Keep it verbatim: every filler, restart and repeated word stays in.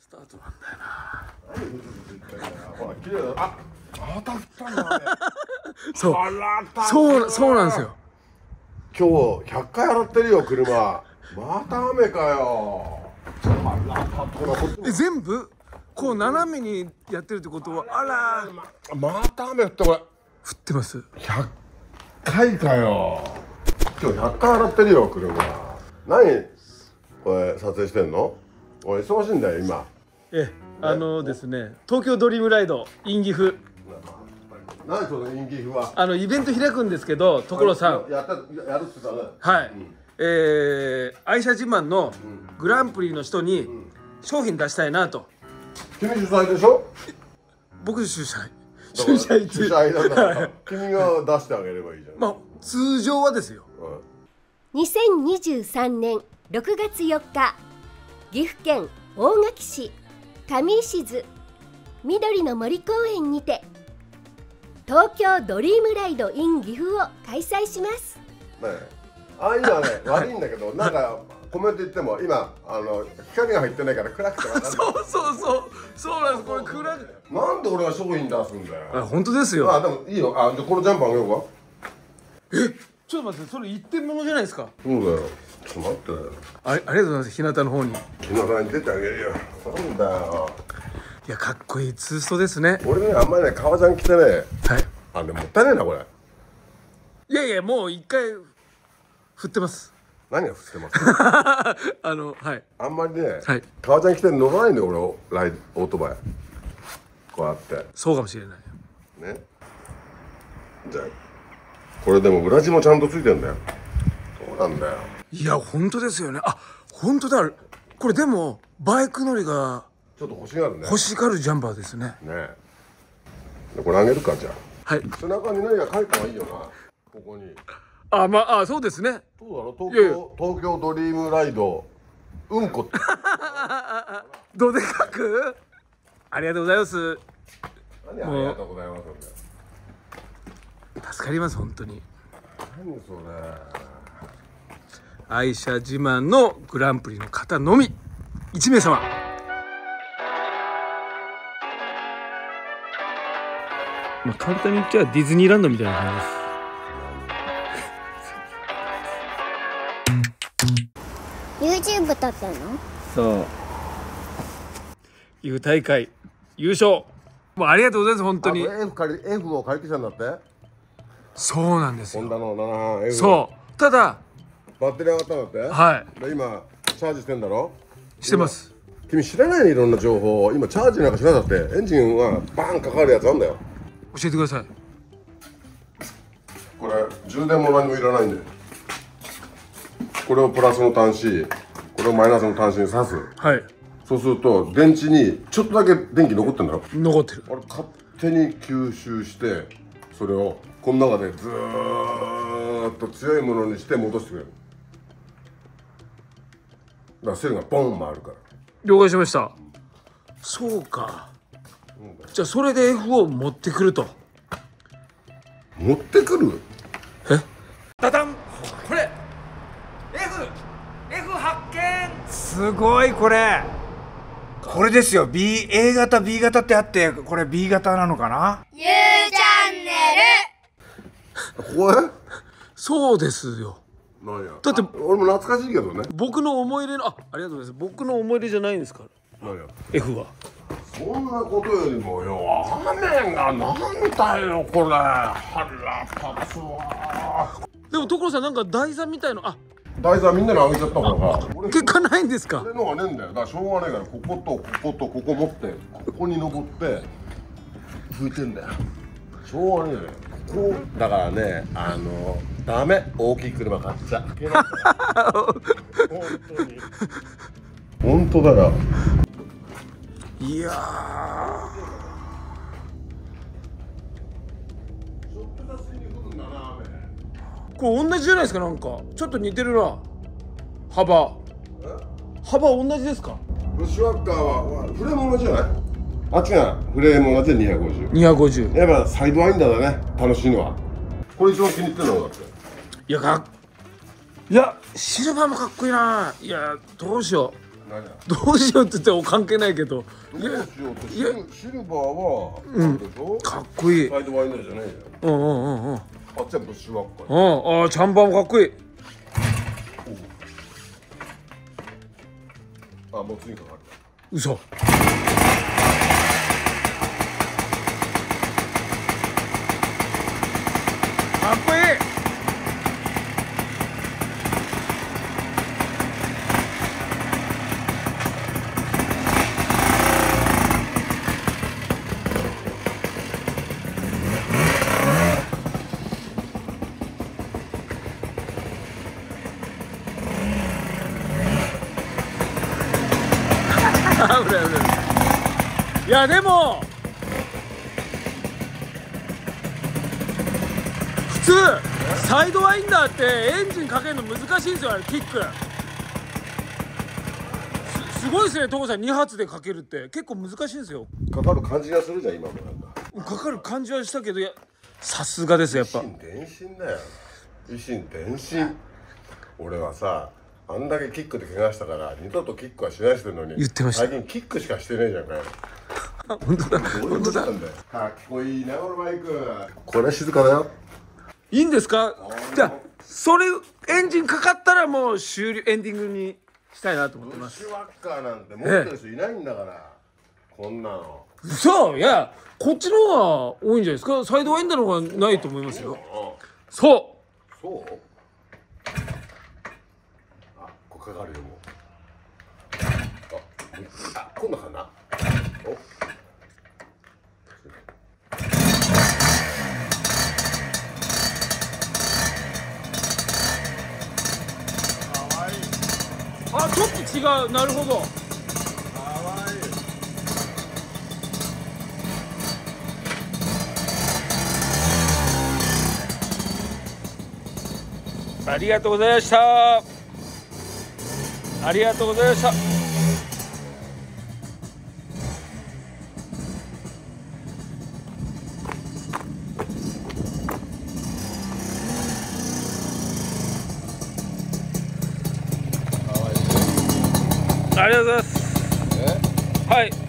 スタートなんだよな。 ほら綺麗だ。あ、また降ったんだね。 そうそうそうなんですよ。 今日ひゃっかい洗ってるよ車。また雨かよ。 え、全部こう斜めにやってるってことは、あらー、 また雨降ってこれ。 降ってます。 ひゃっかいかよ。今日ひゃっかい洗ってるよ車。何これ撮影してんの？俺忙しいんだよ今。 え、あのですね、東京ドリームライド in 岐阜、 何そのインギフは。 あのイベント開くんですけど、所さん、 やったやるって言ったね。 はい、えー、愛車自慢のグランプリの人に商品出したいなと。 君主催でしょ？ 僕主催主催主催なんだから君が出してあげればいいじゃん。 まあ通常はですよ。 にせんにじゅうさんねんろくがつよっか、岐阜県大垣市上石津緑の森公園にて東京ドリームライド in 岐阜を開催します。 ねえ、あ今ね悪いんだけど、なんかコメント言っても今あの光が入ってないから暗くて分かんない。 そうそうそうそうなんです。これ暗い。 なんで俺が商品出すんだよ。 あ、本当ですよ。 あ、でもいいよ。あ、じゃあこのジャンパーあげようか。 え、ちょっと待って、それ一点物じゃないですか。 そうだよ。ちょっと待って。 あ、ありがとうございます。日向の方に。 日向に出てあげるよ。なんだよ。 いや、かっこいいツーストですね。 俺ね、あんまりね、革ジャン着てね。 はい。 あ、でももったいないなこれ。 いやいや、もう一回振ってます。 何が降ってます？ あの、はい。 あんまりね、 はい、 革ジャン着て乗らないんだよ俺、ライオートバイ。こうやって。 そうかもしれない。 ね。じゃあこれでも裏地もちゃんとついてんだよ。そうなんだよ。 いや、本当ですよね。あ、本当だ。これでもバイク乗りがちょっと欲しがるね。 欲しがるジャンパーですね。 ねえ。でこれあげるかじゃあ。 はい。 背中に何か書いた方がいいよな。ここに。 あ、まあ、あ、そうですね。 そうだろ。東いやいや京東京ドリームライドうんこって。 どでかく。ありがとうございます。 何ありがとうございますんだよ。 助かります本当に。 何それ。 愛車自慢のグランプリの方のみいちめいさま。まあ簡単に言っちゃディズニーランドみたいな感じです。 YouTube 撮ってんの？ そう。岐阜大会優勝。もうありがとうございます本当に。 あ、F 借り F を借りてきたんだって。 そうなんですよ。 ホンダのななはん F。 そう。ただバッテリー上がったんだって。 はで今チャージしてんだろ。 してます。 君知らないね、いろんな情報。今チャージなんかしなかったって。エンジンはバーンかかるやつあんだよ。 教えてください。 これ充電も何もいらないんで、これをプラスの端子、これをマイナスの端子に挿す。 はい。 そうすると電池にちょっとだけ電気残ってんだろ。 残ってる。 あれ勝手に吸収してそれをこの中でずーっと強いものにして戻してくれる。だから線がボン回るから。 了解しました。そうか。じゃあそれで F を持ってくると。 持ってくる？ え？ダダン。これ F F 発見。 すごいこれ。これですよ。 B A 型 B 型ってあって、これ B 型なのかな。 ゆうチャンネル。 これ？ そうですよ。 なんや。 だって俺も懐かしいけどね。 僕の思い入れの、あ、ありがとうございます。僕の思い入れじゃないんですから。 なんや。 F は。 そんなことよりもよ、雨がなんだよこれ。腹立つわ。 でも所さんなんか台座みたいの、あ、 台座みんなにあげちゃったからさ。 結果ないんですか。 俺のがねえんだよ。だからしょうがないから、こことこことここ持ってここに登って拭いてんだよ。しょうがねえよ。ここだからね、あのダメ、大きい車買っちゃいけないから本当に本当だよ。 いやー、これ同じじゃないですか。なんかちょっと似てるな。幅幅同じですか。 ブッシュワッカーはフレーム同じじゃない？あっちがフレーム同じでにひゃくごじゅう。 にひゃくごじゅう。 やっぱサイドワインダーだね、楽しいのは。これ一番気に入ってるのだって。 いやかっいやシルバーもかっこいいな。いやどうしよう。 何やどうしようって言っても関係ないけど。 どうしようってシルシルバーはうんでしょ、 かっこいい。 サイドワインダーじゃないよ。 うんうんうんうん。 あっちはブッシュワッカー。 うん、ああ、チャンバーもかっこいい。 あ、もう次かかる。 嘘。かっこいい。危ない危ない。いやでも普通サイドワインダーってエンジンかけるの難しいんですよ、あれキック。す, すごいですね、所さんに発でかけるって結構難しいんですよ。 かかる感じがするじゃん、今もなんか。 かかる感じはしたけど、いやさすがですやっぱ。 一心伝心だよ。一心伝心。俺はさ、あんだけキックで怪我したから二度とキックはしないしてるのに、 言ってました。 最近キックしかしてねえじゃんかよ。 本当だ本当だ。 かっこいいなこのバイク。これ静かだよ。 いいんですか。じゃあそれエンジンかかったらもう終了、エンディングにしたいなと思ってます。 ブッシュワッカーなんて持ってる人いないんだから、こんなの。 そういや、こっちの方が多いんじゃないですか。サイドワインダーの方がないと思いますよ。そうそうあ、ここかかるよもう。あ、あ、こんなかな。おあ、ちょっと違う。なるほど。 かわいい。 ありがとうございました。ありがとうございました。ありがとうございます。はい。